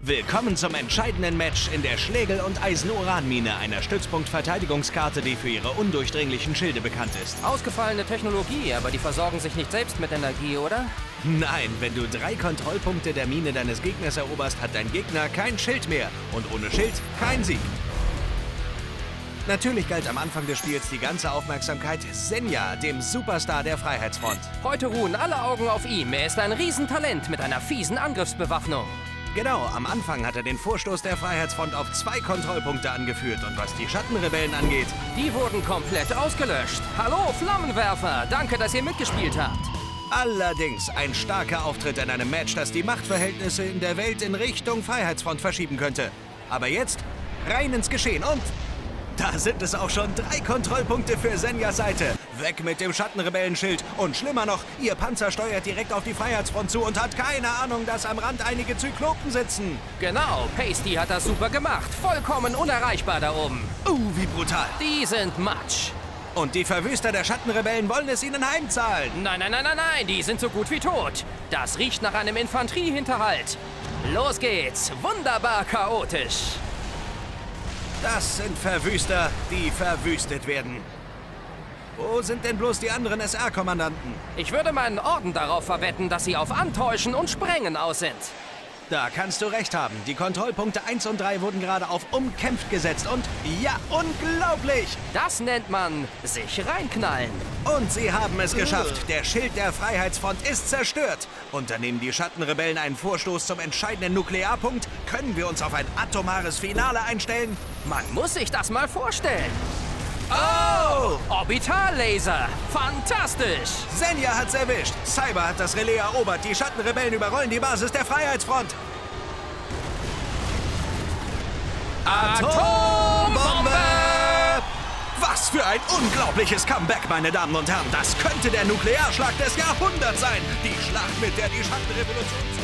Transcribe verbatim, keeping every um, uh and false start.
Willkommen zum entscheidenden Match in der Schlegel- und Eisen-Uran-Mine, einer Stützpunkt-Verteidigungskarte, die für ihre undurchdringlichen Schilde bekannt ist. Ausgefallene Technologie, aber die versorgen sich nicht selbst mit Energie, oder? Nein, wenn du drei Kontrollpunkte der Mine deines Gegners eroberst, hat dein Gegner kein Schild mehr. Und ohne Schild kein Sieg. Natürlich galt am Anfang des Spiels die ganze Aufmerksamkeit Senja, dem Superstar der Freiheitsfront. Heute ruhen alle Augen auf ihm. Er ist ein Riesentalent mit einer fiesen Angriffsbewaffnung. Genau, am Anfang hat er den Vorstoß der Freiheitsfront auf zwei Kontrollpunkte angeführt. Und was die Schattenrebellen angeht... Die wurden komplett ausgelöscht. Hallo, Flammenwerfer! Danke, dass ihr mitgespielt habt. Allerdings ein starker Auftritt in einem Match, das die Machtverhältnisse in der Welt in Richtung Freiheitsfront verschieben könnte. Aber jetzt rein ins Geschehen und... Da sind es auch schon drei Kontrollpunkte für Senjas Seite. Weg mit dem Schattenrebellenschild. Und schlimmer noch, ihr Panzer steuert direkt auf die Freiheitsfront zu und hat keine Ahnung, dass am Rand einige Zyklopen sitzen. Genau, Pasty hat das super gemacht. Vollkommen unerreichbar da oben. Uh, wie brutal. Die sind Matsch. Und die Verwüster der Schattenrebellen wollen es ihnen heimzahlen. Nein, nein, nein, nein, nein, die sind so gut wie tot. Das riecht nach einem Infanteriehinterhalt. Los geht's, wunderbar chaotisch. Das sind Verwüster, die verwüstet werden. Wo sind denn bloß die anderen S R-Kommandanten? Ich würde meinen Orden darauf verwetten, dass sie auf Antäuschen und Sprengen aus sind. Da kannst du recht haben. Die Kontrollpunkte eins und drei wurden gerade auf umkämpft gesetzt und ja, unglaublich! Das nennt man sich reinknallen. Und sie haben es geschafft. Der Schild der Freiheitsfront ist zerstört. Unternehmen die Schattenrebellen einen Vorstoß zum entscheidenden Nuklearpunkt? Können wir uns auf ein atomares Finale einstellen? Man muss sich das mal vorstellen. Oh! Orbitallaser! Fantastisch! Senja hat's erwischt. Cyber hat das Relais erobert. Die Schattenrebellen überrollen die Basis der Freiheitsfront. Atombombe! Was für ein unglaubliches Comeback, meine Damen und Herren. Das könnte der Nuklearschlag des Jahrhunderts sein. Die Schlacht, mit der die Schattenrevolution...